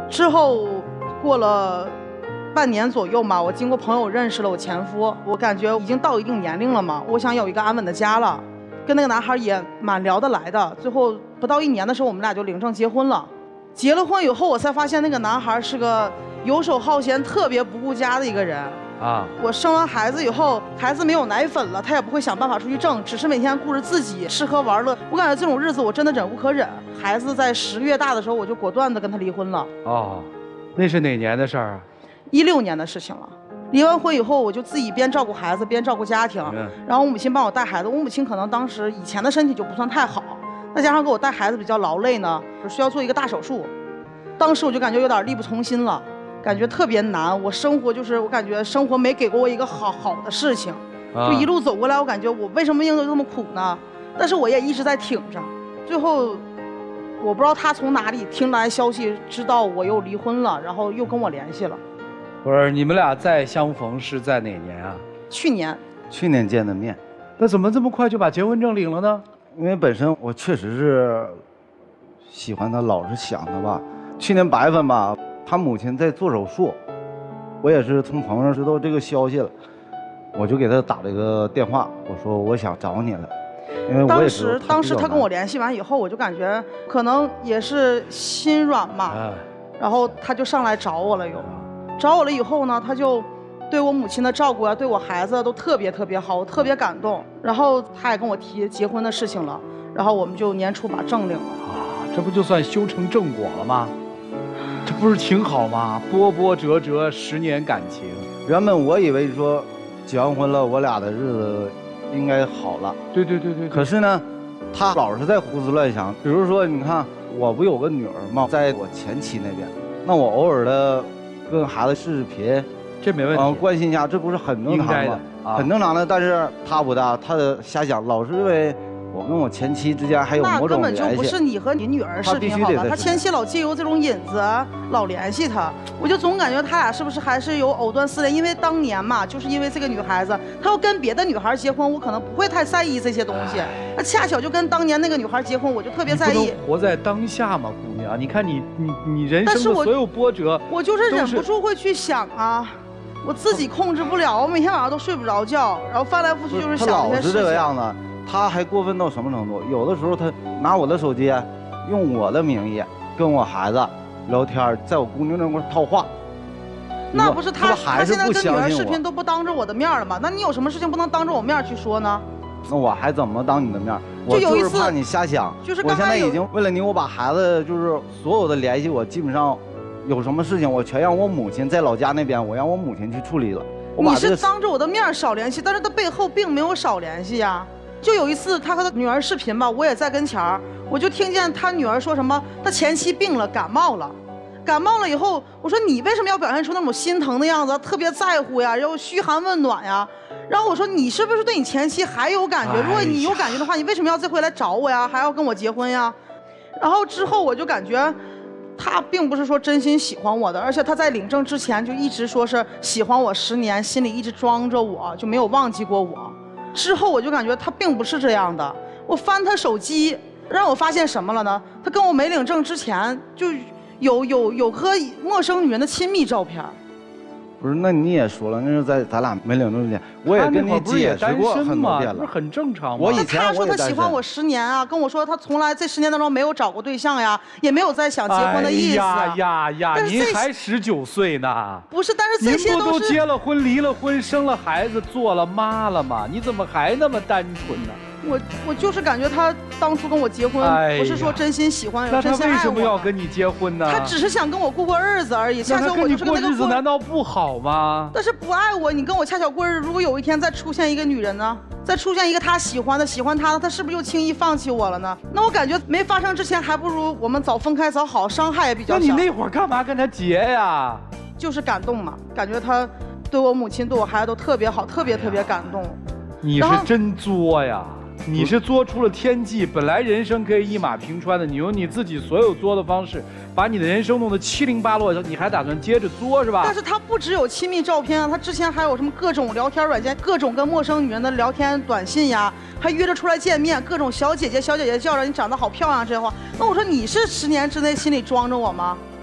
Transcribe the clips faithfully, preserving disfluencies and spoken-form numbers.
之后过了半年左右嘛，我经过朋友认识了我前夫，我感觉已经到一定年龄了嘛，我想有一个安稳的家了，跟那个男孩也蛮聊得来的。最后不到一年的时候，我们俩就领证结婚了。结了婚以后，我才发现那个男孩是个游手好闲、特别不顾家的一个人。啊！我生完孩子以后，孩子没有奶粉了，他也不会想办法出去挣，只是每天顾着自己吃喝玩乐。我感觉这种日子我真的忍无可忍。孩子在十个月大的时候，我就果断的跟他离婚了。 哦，那是哪年的事儿啊？ 一六年的事情了。离完婚以后，我就自己边照顾孩子边照顾家庭，嗯、然后我母亲帮我带孩子。我母亲可能当时以前的身体就不算太好，再加上给我带孩子比较劳累呢，就需要做一个大手术。当时我就感觉有点力不从心了。感觉特别难，我生活就是我感觉生活没给过我一个好好的事情，就一路走过来，我感觉我为什么应对这么苦呢？但是我也一直在挺着。最后，我不知道他从哪里听来消息，知道我又离婚了，然后又跟我联系了。 不是，你们俩再相逢是在哪年啊？ 去年。 去年见的面。 那怎么这么快就把结婚证领了呢？ 因为本身我确实是喜欢他，老是想他吧。去年八月份吧。他母亲在做手术，我也是从朋友知道这个消息了，我就给他打了一个电话，我说我想找你了，因为我也是当时他跟我联系完以后，我就感觉可能也是心软嘛，哎、然后他就上来找我了又，找我了以后呢，他就对我母亲的照顾啊，对我孩子都特别特别好，我特别感动。然后他也跟我提结婚的事情了，然后我们就年初把证领了。 啊，这不就算修成正果了吗？这不是挺好吗？波波折折十年感情， 原本我以为说结完婚了，我俩的日子应该好了。 对对对 对, 对。 可是呢，他老是在胡思乱想。比如说，你看，我不有个女儿吗？在我前妻那边，那我偶尔的跟孩子视视频， 这没问题， 嗯、呃，关心一下，这不是很正常吗？啊、很正常的。但是他不大，他的瞎想，老是认为我跟我前妻之间还有某种联系。 那根本就不是你和你女儿视频好了，他前妻老借由这种引子老联系他，我就总感觉他俩是不是还是有藕断丝连？因为当年嘛，就是因为这个女孩子，她要跟别的女孩结婚，我可能不会太在意这些东西。那恰巧就跟当年那个女孩结婚，我就特别在意。 你不能活在当下嘛，姑娘，你看你你你人生的所有波折， 我就是忍不住会去想啊。我自己控制不了，我每天晚上都睡不着觉，然后翻来覆去就是想这些事情。他老是这个样子，他还过分到什么程度？有的时候他拿我的手机，用我的名义跟我孩子聊天，在我姑娘那块套话。 那不是他， 他现在跟女儿视频都不当着我的面了吗？那你有什么事情不能当着我面去说呢？ 那我还怎么当你的面？我就是怕你瞎想。 就是我现在已经为了你，我把孩子就是所有的联系，我基本上。有什么事情我全让我母亲在老家那边，我让我母亲去处理了。 你是当着我的面少联系，但是他背后并没有少联系呀。就有一次他和他女儿视频吧，我也在跟前儿，我就听见他女儿说什么，他前妻病了，感冒了，感冒了以后，我说你为什么要表现出那种心疼的样子，特别在乎呀，然后嘘寒问暖呀。然后我说你是不是对你前妻还有感觉？如果你有感觉的话，你为什么要这回来找我呀，还要跟我结婚呀？然后之后我就感觉。他并不是说真心喜欢我的，而且他在领证之前就一直说是喜欢我十年，心里一直装着我，就没有忘记过我。之后我就感觉他并不是这样的。我翻他手机，让我发现什么了呢？他跟我没领证之前就有有有和陌生女人的亲密照片。 不是，那你也说了，那是在咱俩没领证之前，我也跟你解释过很多遍了， 不是很正常吗？ 我以前他说他喜欢我十年啊，跟我说他从来这十年当中没有找过对象呀，也没有在想结婚的意思。 哎呀呀呀！您还十九岁呢。 不是，但是这些都是。您不都结了婚、离了婚、生了孩子、做了妈了吗？你怎么还那么单纯呢？ 我我就是感觉他当初跟我结婚，不是说真心喜欢， 那真心爱我。 他为什么要跟你结婚呢？ 他只是想跟我过过日子而已。恰巧我就是跟那个过日子，难道不好吗？ 但是不爱我，你跟我恰巧过日子，如果有一天再出现一个女人呢，再出现一个他喜欢的、喜欢他的，他是不是又轻易放弃我了呢？那我感觉没发生之前，还不如我们早分开早好，伤害也比较小。 那你那会儿干嘛跟他结呀？ 就是感动嘛，感觉他对我母亲、对我孩子都特别好，特别特别感动。 你是真作呀！你是作出了天际，本来人生可以一马平川的，你用你自己所有作的方式，把你的人生弄得七零八落，你还打算接着作是吧？ 但是他不只有亲密照片啊，他之前还有什么各种聊天软件，各种跟陌生女人的聊天短信呀，还约着出来见面，各种小姐姐小姐姐叫着你长得好漂亮这些话。那我说你是十年之内心里装着我吗？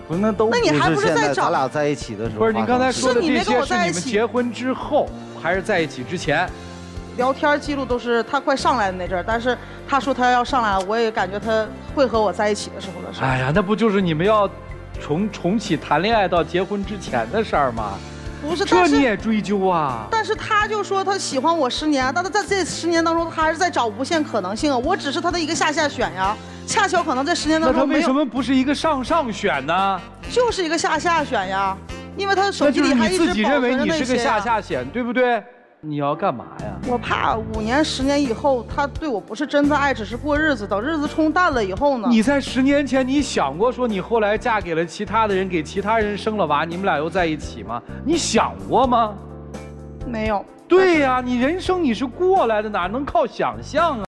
不是，那都那你还不是现在找在咱俩在一起的时候不是，您刚才说的是你没跟这些是我在一起你们结婚之后，还是在一起之前？ 聊天记录都是他快上来的那阵儿，但是他说他要上来了，我也感觉他会和我在一起的时候的事。 哎呀，那不就是你们要重重启谈恋爱到结婚之前的事儿吗？ 不是， 这但是你也追究啊？ 但是他就说他喜欢我十年，但是在这十年当中，他还是在找无限可能性啊。我只是他的一个下下选呀，恰巧可能在十年当那他中没有， 为什么不是一个上上选呢？ 就是一个下下选呀，因为他手机那就是里还一直你自己保存着认为你是个下那些呀。 下选，对不对？你要干嘛呀？ 我怕五年、十年以后，他对我不是真的爱，只是过日子。等日子冲淡了以后呢？ 你在十年前，你想过说你后来嫁给了其他的人，给其他人生了娃，你们俩又在一起吗？你想过吗？ 没有。 对呀，你人生你是过来的，哪能靠想象啊？